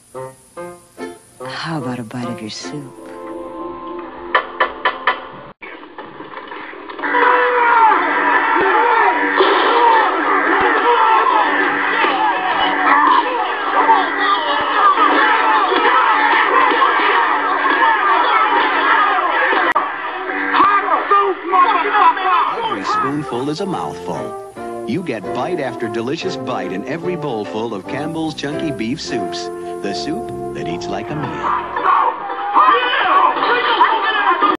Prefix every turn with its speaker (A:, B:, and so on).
A: How about a bite of your soup?
B: Every spoonful is a mouthful. You get bite after delicious bite in every bowlful of Campbell's chunky beef soups. The soup that eats like a meal.